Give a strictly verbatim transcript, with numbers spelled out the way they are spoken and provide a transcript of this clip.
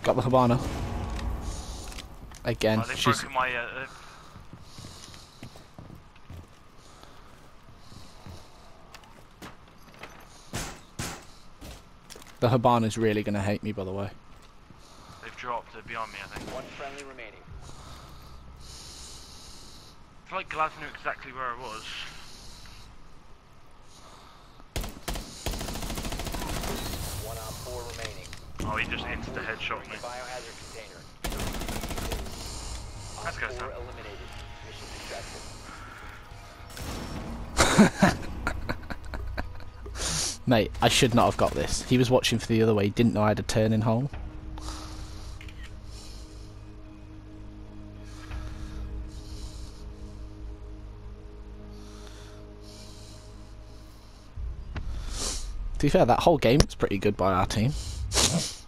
Got the Habana. Again, Oh, they've she's... broken my... Uh, uh, The Habana's really going to hate me, by the way. they've dropped. They're beyond me, I think. One friendly remaining. I feel like Glad knew exactly where I was. One on four remaining. Oh, he just insta-headshot me. The biohazard container. That's good Op four stuff. eliminated. Mission successful. Mate, I should not have got this. He was watching for the other way. He didn't know I had a turn-in hole. To be fair, that whole game was pretty good by our team.